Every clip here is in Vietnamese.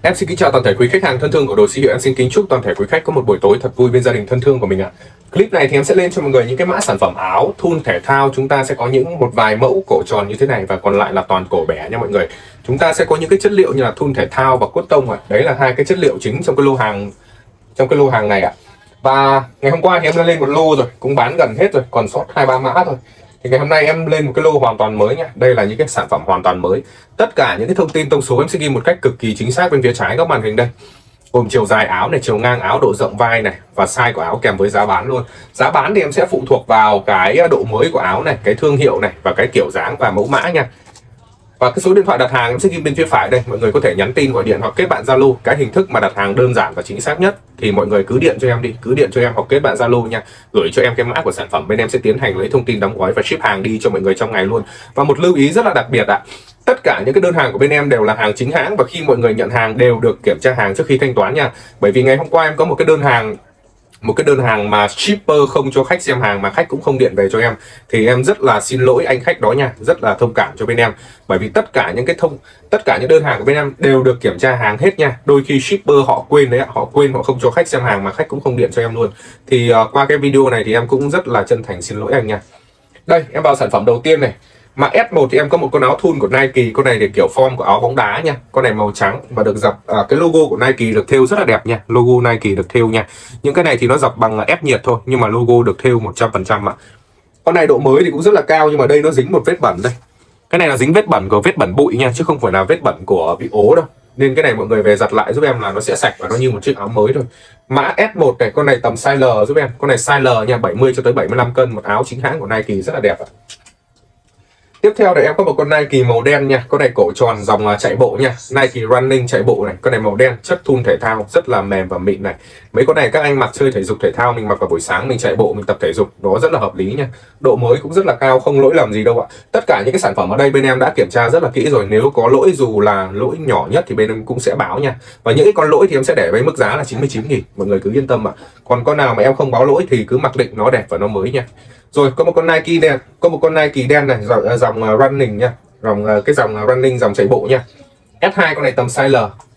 Em xin kính chào toàn thể quý khách hàng thân thương của Đồ Siêu Hiệu. Em xin kính chúc toàn thể quý khách có một buổi tối thật vui bên gia đình thân thương của mình ạ. Clip này thì em sẽ lên cho mọi người những cái mã sản phẩm áo thun thể thao. Chúng ta sẽ có những một vài mẫu cổ tròn như thế này và còn lại là toàn cổ bẻ nha mọi người. Chúng ta sẽ có những cái chất liệu như là thun thể thao và cốt tông ạ. Đấy là hai cái chất liệu chính trong cái lô hàng này ạ. Và ngày hôm qua thì em đã lên một lô rồi, cũng bán gần hết rồi, còn sót 2-3 mã thôi. Thì ngày hôm nay em lên một cái lô hoàn toàn mới nha. Đây là những cái sản phẩm hoàn toàn mới. Tất cả những cái thông tin thông số em sẽ ghi một cách cực kỳ chính xác bên phía trái góc màn hình đây. Gồm chiều dài áo này, chiều ngang áo, độ rộng vai này và size của áo kèm với giá bán luôn. Giá bán thì em sẽ phụ thuộc vào cái độ mới của áo này, cái thương hiệu này và cái kiểu dáng và mẫu mã nha. Và cái số điện thoại đặt hàng em sẽ ghi bên phía phải đây, mọi người có thể nhắn tin, gọi điện hoặc kết bạn Zalo. Cái hình thức mà đặt hàng đơn giản và chính xác nhất thì mọi người cứ điện cho em đi, cứ điện cho em hoặc kết bạn Zalo nha. Gửi cho em cái mã của sản phẩm, bên em sẽ tiến hành lấy thông tin đóng gói và ship hàng đi cho mọi người trong ngày luôn. Và một lưu ý rất là đặc biệt ạ. Tất cả những cái đơn hàng của bên em đều là hàng chính hãng và khi mọi người nhận hàng đều được kiểm tra hàng trước khi thanh toán nha. Bởi vì ngày hôm qua em có một cái đơn hàng mà shipper không cho khách xem hàng mà khách cũng không điện về cho em, thì em rất là xin lỗi anh khách đó nha, rất là thông cảm cho bên em. Bởi vì tất cả những đơn hàng của bên em đều được kiểm tra hàng hết nha. Đôi khi shipper họ quên đấy ạ, họ không cho khách xem hàng mà khách cũng không điện cho em luôn. Thì qua cái video này thì em cũng rất là chân thành xin lỗi anh nha. Đây, em vào sản phẩm đầu tiên này. Mã S1 thì em có một con áo thun của Nike. Con này thì kiểu form của áo bóng đá nha. Con này màu trắng và được dập cái logo của Nike được thêu rất là đẹp nha. Logo Nike được thêu nha. Những cái này thì nó dập bằng ép nhiệt thôi, nhưng mà logo được thêu 100% ạ. Con này độ mới thì cũng rất là cao, nhưng mà đây nó dính một vết bẩn đây. Cái này là dính vết bẩn bụi nha, chứ không phải là vết bẩn của bị ố đâu. Nên cái này mọi người về giặt lại giúp em là nó sẽ sạch và nó như một chiếc áo mới thôi. Mã S1 này, con này tầm size L giúp em. Con này size L nha, 70 cho tới 75 cân, một áo chính hãng của Nike rất là đẹp ạ. Tiếp theo này em có một con Nike màu đen nha. Con này cổ tròn dòng chạy bộ nha. Nike Running chạy bộ này. Con này màu đen, chất thun thể thao, rất là mềm và mịn này. Mấy con này các anh mặc chơi thể dục thể thao, mình mặc vào buổi sáng mình chạy bộ, mình tập thể dục, nó rất là hợp lý nha. Độ mới cũng rất là cao, không lỗi lầm gì đâu ạ. Tất cả những cái sản phẩm ở đây bên em đã kiểm tra rất là kỹ rồi. Nếu có lỗi dù là lỗi nhỏ nhất thì bên em cũng sẽ báo nha. Và những cái con lỗi thì em sẽ để với mức giá là 99.000. Mọi người cứ yên tâm ạ. Còn con nào mà em không báo lỗi thì cứ mặc định nó đẹp và nó mới nha. Rồi có một con Nike đen, này, dòng running nha, dòng running, dòng chạy bộ nha. S2 con này tầm size L.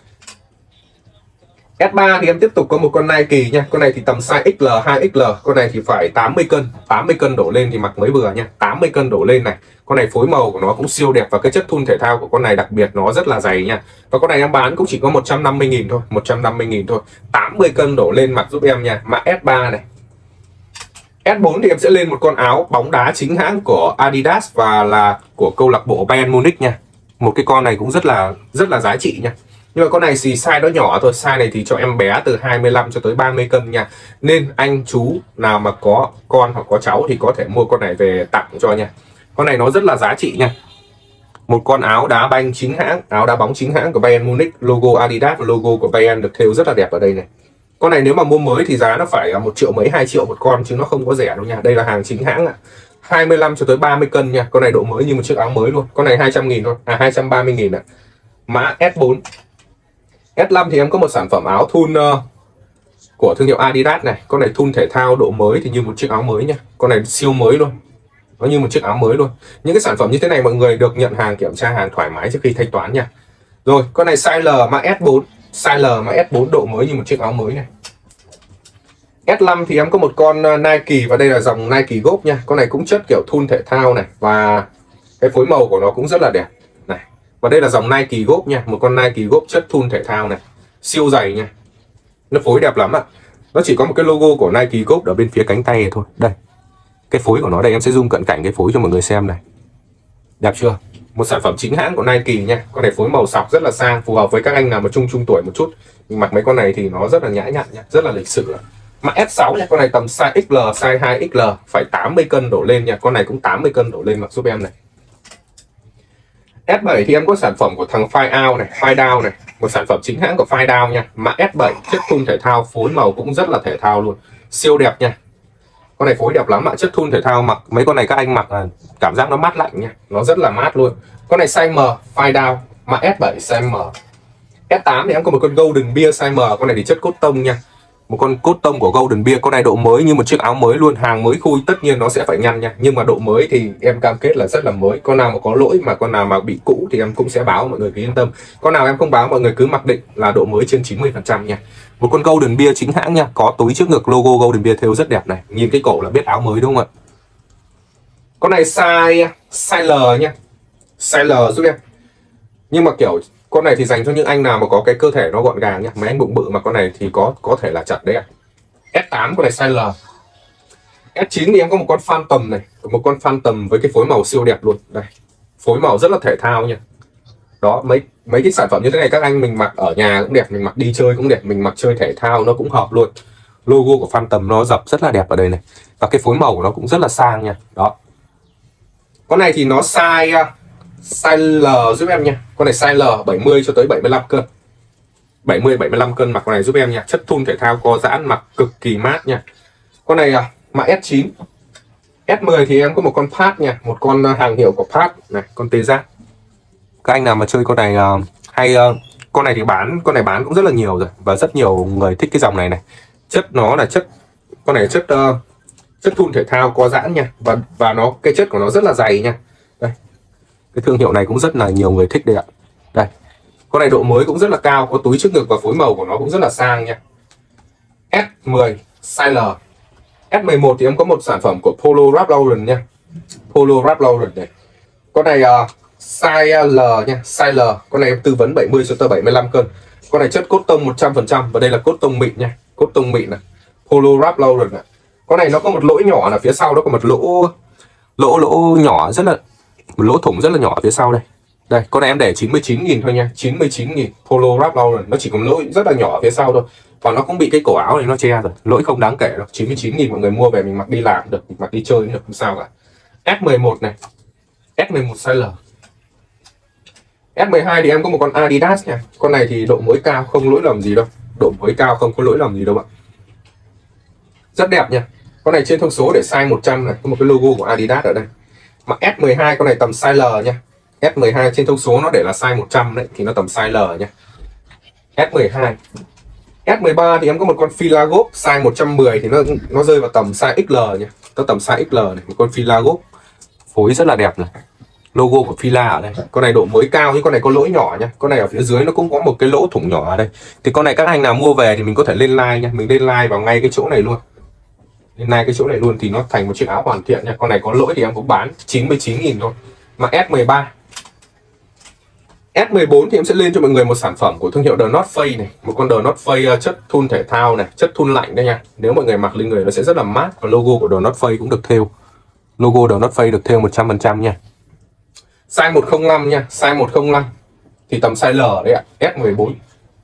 S3 thì em tiếp tục có một con Nike nha. Con này thì tầm size XL, 2XL. Con này thì phải 80 cân đổ lên thì mặc mới vừa nha. 80 cân đổ lên này. Con này phối màu của nó cũng siêu đẹp và cái chất thun thể thao của con này đặc biệt nó rất là dày nha. Và con này em bán cũng chỉ có 150.000 thôi, 150.000 thôi. 80 cân đổ lên mặc giúp em nha. Mã S3 này. S4 thì em sẽ lên một con áo bóng đá chính hãng của Adidas và là của câu lạc bộ Bayern Munich nha. Một cái con này cũng rất là giá trị nha. Nhưng mà con này thì size nó nhỏ thôi, size này thì cho em bé từ 25 cho tới 30 cân nha. Nên anh chú nào mà có con hoặc có cháu thì có thể mua con này về tặng cho nha. Con này nó rất là giá trị nha. Một con áo đá banh chính hãng, áo đá bóng chính hãng của Bayern Munich, logo Adidas và logo của Bayern được thêu rất là đẹp ở đây này. Con này nếu mà mua mới thì giá nó phải 1 triệu mấy, 2 triệu một con chứ nó không có rẻ đâu nha. Đây là hàng chính hãng ạ. 25 cho tới 30 cân nha. Con này độ mới như một chiếc áo mới luôn. Con này 200.000 thôi, 230.000 ạ. Mã S4. S5 thì em có một sản phẩm áo thun của thương hiệu Adidas này. Con này thun thể thao, độ mới thì như một chiếc áo mới nha. Con này siêu mới luôn. Nó như một chiếc áo mới luôn. Những cái sản phẩm như thế này mọi người được nhận hàng, kiểm tra hàng thoải mái trước khi thanh toán nha. Rồi, con này size L, mã S4. Size L mà S4 độ mới như một chiếc áo mới này. S5 thì em có một con Nike và đây là dòng Nike Golf nha. Con này cũng chất kiểu thun thể thao này và cái phối màu của nó cũng rất là đẹp này. Và đây là dòng Nike Golf nha, một con Nike Golf chất thun thể thao này, siêu dày nha. Nó phối đẹp lắm ạ. Nó chỉ có một cái logo của Nike Golf ở bên phía cánh tay này thôi. Đây. Cái phối của nó đây, em sẽ zoom cận cảnh cái phối cho mọi người xem này. Đẹp chưa? Một sản phẩm chính hãng của Nike nha. Con này phối màu sọc rất là sang, phù hợp với các anh nào mà trung tuổi một chút. Nhưng mặc mấy con này thì nó rất là nhã nhặn nha, rất là lịch sự. Mã S6 nha, con này tầm size XL, size 2XL, phải 80 cân đổ lên nha. Con này cũng 80 cân đổ lên mặc giúp em này. S7 thì em có sản phẩm của thằng Fireout này, Firedown này, một sản phẩm chính hãng của Firedown nha. Mã S7 chất thun thể thao, phối màu cũng rất là thể thao luôn, siêu đẹp nha. Con này phối đẹp lắm ạ, chất thun thể thao, mặc mấy con này các anh mặc là cảm giác nó mát lạnh nha, nó rất là mát luôn. Con này size M, Firedown, mã S7 size M. S8 thì em có một con Golden Beer size M, con này thì chất cốt tông nha. Một con cốt tông của Golden Beer, con này độ mới như một chiếc áo mới luôn, hàng mới khui, tất nhiên nó sẽ phải nhăn nha, nhưng mà độ mới thì em cam kết là rất là mới. Con nào mà có lỗi mà con nào mà bị cũ thì em cũng sẽ báo, mọi người cứ yên tâm. Con nào em không báo mọi người cứ mặc định là độ mới trên 90% nha. Một con Golden Beer chính hãng nha, có túi trước ngực logo Golden Beer thêu rất đẹp này, nhìn cái cổ là biết áo mới đúng không ạ? Con này size L nha, size L giúp em. Nhưng mà kiểu con này thì dành cho những anh nào mà có cái cơ thể nó gọn gàng nhá, mấy anh bụng bự mà con này thì có thể là chặt đấy ạ. S8 con này size L. S9 thì em có một con Phantom này, một con Phantom với cái phối màu siêu đẹp luôn. Đây, phối màu rất là thể thao nha. Đó, mấy cái sản phẩm như thế này các anh mình mặc ở nhà cũng đẹp, mình mặc đi chơi cũng đẹp, mình mặc chơi thể thao nó cũng hợp luôn. Logo của Phantom nó dập rất là đẹp ở đây này, và cái phối màu của nó cũng rất là sang nha. Đó, con này thì nó size L giúp em nha. Con này size L 70 cho tới 75 cân. 70-75 cân mặc con này giúp em nha. Chất thun thể thao co giãn, mặc cực kỳ mát nha. Con này mã S9. S10 thì em có một con Pat nha, một con hàng hiệu của Pat này, con tê giác. Các anh nào mà chơi con này hay con này thì con này bán cũng rất là nhiều rồi, và rất nhiều người thích cái dòng này này. Chất nó là con này chất thun thể thao co giãn nha, và nó cái chất của nó rất là dày nha. Đây, cái thương hiệu này cũng rất là nhiều người thích đây ạ. Đây, con này độ mới cũng rất là cao, có túi trước ngực và phối màu của nó cũng rất là sang nha. S10 size L. S11 thì em có một sản phẩm của Polo Ralph Lauren nha, Polo Ralph Lauren này. Con này size L nha, size L. Con này em tư vấn 70 cho tới 75 cân. Con này chất cốt tông 100%, và đây là cốt tông mịn nha, cốt tông mịn này, Polo Ralph Lauren này. Con này nó có một lỗi nhỏ là phía sau nó có một lỗ nhỏ, rất là một lỗ thủng rất là nhỏ phía sau đây. Đây, con này em để 99.000 thôi nha, 99.000 Polo Ralph Lauren. Nó chỉ có lỗi rất là nhỏ phía sau thôi, và nó cũng bị cái cổ áo này nó che rồi, lỗi không đáng kể đâu. 99.000 mọi người mua về mình mặc đi làm được, mình mặc đi chơi được, không sao cả. S11 này, S11 size L. S12 thì em có một con Adidas nha. Con này thì độ mới cao, không lỗi lầm gì đâu, độ mới cao không có lỗi lầm gì đâu ạ. Rất đẹp nha. Con này trên thông số để size 100 này, có một cái logo của Adidas ở đây. Mà S12 con này tầm size L nha. S12 trên thông số nó để là size 100 đấy, thì nó tầm size L nha. S12. S13 thì em có một con Fila Golf size 110 thì nó rơi vào tầm size XL nha. Nó tầm size XL này, một con Fila Golf. Phối rất là đẹp này. Logo của Fila ở đây. Con này độ mới cao nhưng con này có lỗi nhỏ nha. Con này ở phía dưới nó cũng có một cái lỗ thủng nhỏ ở đây. Thì con này các anh nào mua về thì mình có thể lên like nha. Mình lên like vào ngay cái chỗ này luôn. Lên like cái chỗ này luôn thì nó thành một chiếc áo hoàn thiện nha. Con này có lỗi thì em cũng bán 99.000 thôi. Mà S13. S14 thì em sẽ lên cho mọi người một sản phẩm của thương hiệu The North Face này. Một con The North Face chất thun thể thao này, chất thun lạnh đây nha. Nếu mọi người mặc lên người nó sẽ rất là mát. Và logo của The North Face cũng được thêu. Logo The North Face được thêu 100% nha. Size 105 nha, size 105 thì tầm size L đấy ạ, S14.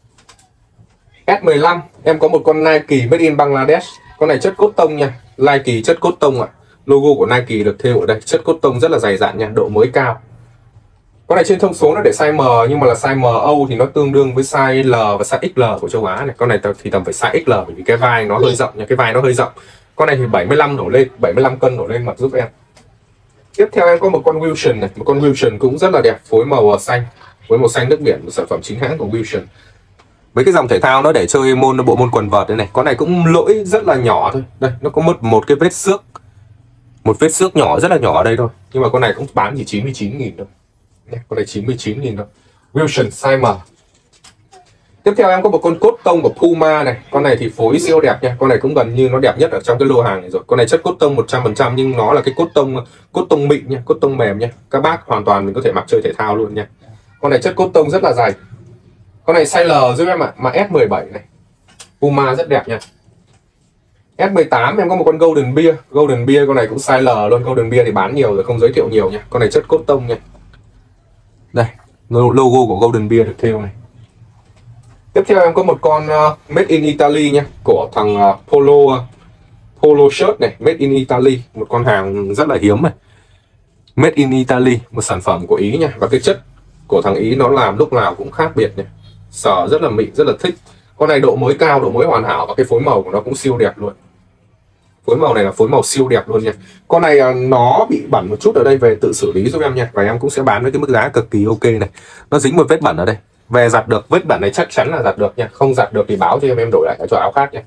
S15 em có một con Nike made in Bangladesh. Con này chất cốt tông nha, Nike chất cốt tông ạ. Logo của Nike được thêu ở đây, chất cốt tông rất là dày dặn nha, độ mới cao. Con này trên thông số nó để size M, nhưng mà là size MO thì nó tương đương với size L và size XL của châu Á này. Con này thì tầm phải size XL, bởi vì cái vai nó hơi rộng nha, cái vai nó hơi rộng. Con này thì 75 đổ lên, 75 cân đổ lên mặc giúp em. Tiếp theo em có một con Wilson này, một con Wilson cũng rất là đẹp, phối màu xanh, với màu xanh nước biển, một sản phẩm chính hãng của Wilson. Mấy cái dòng thể thao nó để chơi bộ môn quần vợt đây này. Con này cũng lỗi rất là nhỏ thôi. Đây, nó có một cái vết xước. Một vết xước nhỏ, rất là nhỏ ở đây thôi. Nhưng mà con này cũng bán chỉ 99.000 thôi. Con này 99.000 thôi. Wilson size M. Tiếp theo em có một con cốt tông của Puma này. Con này thì phối siêu đẹp nha. Con này cũng gần như nó đẹp nhất ở trong cái lô hàng này rồi. Con này chất cốt tông 100% nhưng nó là cái cốt tông mịn nha, cốt tông mềm nha. Các bác hoàn toàn mình có thể mặc chơi thể thao luôn nha. Con này chất cốt tông rất là dày. Con này size L giúp em ạ, mà S17 này. Puma rất đẹp nha. S18 em có một con Golden Beer. Golden Beer con này cũng size L luôn. Golden Beer thì bán nhiều rồi, không giới thiệu nhiều nha. Con này chất cốt tông nha. Đây, logo của Golden Beer được thêu này. Tiếp theo em có một con Made in Italy nha, của thằng Polo shirt này, Made in Italy, một con hàng rất là hiếm này. Made in Italy, một sản phẩm của Ý nha, và cái chất của thằng Ý nó làm lúc nào cũng khác biệt này. Sờ rất là mịn, rất là thích. Con này độ mới cao, độ mới hoàn hảo, và cái phối màu của nó cũng siêu đẹp luôn. Phối màu này là phối màu siêu đẹp luôn nha. Con này nó bị bẩn một chút ở đây, về tự xử lý giúp em nha, và em cũng sẽ bán với cái mức giá cực kỳ ok này. Nó dính một vết bẩn ở đây, về giặt được, vết bẩn này chắc chắn là giặt được nha, không giặt được thì báo cho em đổi lại cho áo khác nha.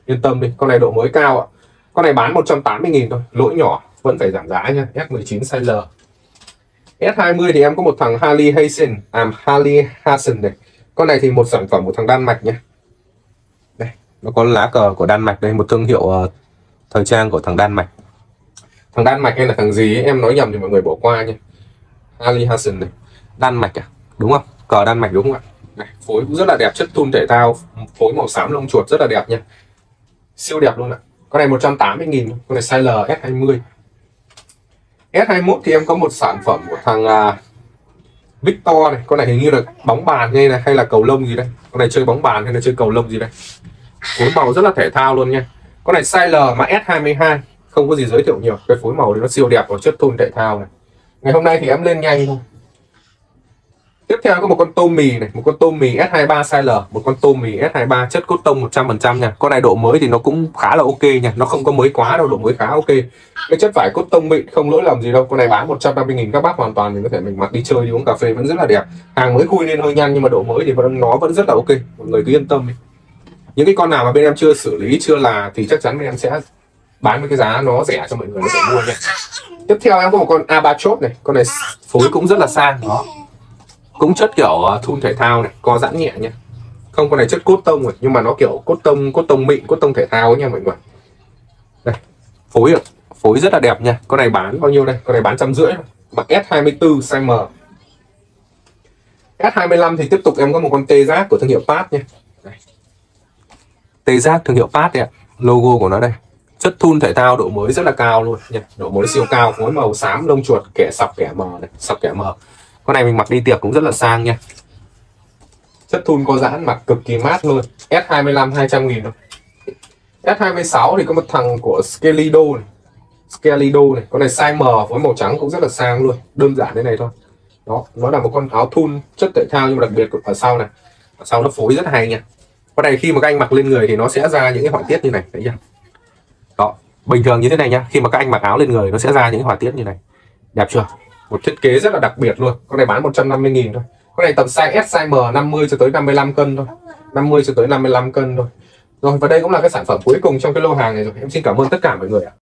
yên tâm đi, con này độ mới cao ạ. Con này bán 180.000 thôi, lỗi nhỏ, vẫn phải giảm giá nha. S19 size L. S20 thì em có một thằng Harley Hasson này. Con này thì một sản phẩm của thằng Đan Mạch nhé. Đây, nó có lá cờ của Đan Mạch đây, một thương hiệu thời trang của thằng Đan Mạch. Thằng Đan Mạch hay là thằng gì ấy, em nói nhầm thì mọi người bỏ qua nha. Harley Hasson này, Đan Mạch à, đúng không? Cờ Đan Mạch đúng không ạ? Này, phối cũng rất là đẹp, chất thun thể thao, phối màu xám lông chuột rất là đẹp nha. Siêu đẹp luôn ạ. Con này 180.000, con này size L S20. S21 thì em có một sản phẩm của thằng Victor này, con này hình như là bóng bàn hay là cầu lông gì đây. Con này chơi bóng bàn hay là chơi cầu lông gì đây. Phối màu rất là thể thao luôn nha. Con này size L mà S22, không có gì giới thiệu nhiều. Cái phối màu thì nó siêu đẹp và chất thun thể thao này. Ngày hôm nay thì em lên nhanh thôi. Tiếp theo có một con tôm mì này, một con tôm mì S23 size L, một con tôm mì S23 chất cốt tông 100% nha. Con này độ mới thì nó cũng khá là ok nha, nó không có mới quá đâu, độ mới khá ok. Cái chất vải cốt tông mịn không lỗi lầm gì đâu. Con này bán 150.000 các bác hoàn toàn mình có thể mình mặc đi chơi đi uống cà phê vẫn rất là đẹp. Hàng mới khui lên hơi nhăn nhưng mà độ mới thì nó vẫn rất là ok. Mọi người cứ yên tâm đi. Những cái con nào mà bên em chưa xử lý chưa là thì chắc chắn bên em sẽ bán với cái giá nó rẻ cho mọi người có thể mua nha. Tiếp theo em có một con Albatros này, con này phối cũng rất là sang đó. Cũng chất kiểu thun thể thao này, co giãn nhẹ nha. Không, con này chất cốt tông rồi, nhưng mà nó kiểu cốt tông mịn, cốt tông thể thao ấy nha mọi người. Đây, phối rất là đẹp nha. Con này bán bao nhiêu đây? Con này bán 150 mặc S24 size M. S25 thì tiếp tục em có một con tê giác của thương hiệu Path nha. Tê giác thương hiệu Path đây ạ. Logo của nó đây. Chất thun thể thao độ mới rất là cao luôn nha. Độ mới siêu cao, phối màu xám lông chuột, kẻ sọc kẻ mờ này, sọc kẻ mờ. Con này mình mặc đi tiệc cũng rất là sang nha. Chất thun co giãn, mặc cực kỳ mát luôn. S25 200.000 thôi. S26 thì có một thằng của Skelido này. Skelido này, con này size M với màu trắng cũng rất là sang luôn. Đơn giản thế này thôi. Đó, nó là một con áo thun chất thể thao nhưng mà đặc biệt ở sau này. Ở sau nó phối rất hay nha. Con này khi mà các anh mặc lên người thì nó sẽ ra những cái họa tiết như này, thấy chưa? Đó, bình thường như thế này nhá. Khi mà các anh mặc áo lên người nó sẽ ra những cái họa tiết như này. Đẹp chưa? Một thiết kế rất là đặc biệt luôn. Con này bán 150.000 thôi. Con này tầm size S, size M 50 cho tới 55 cân thôi. 50 cho tới 55 cân thôi. Rồi và đây cũng là cái sản phẩm cuối cùng trong cái lô hàng này rồi. Em xin cảm ơn tất cả mọi người ạ.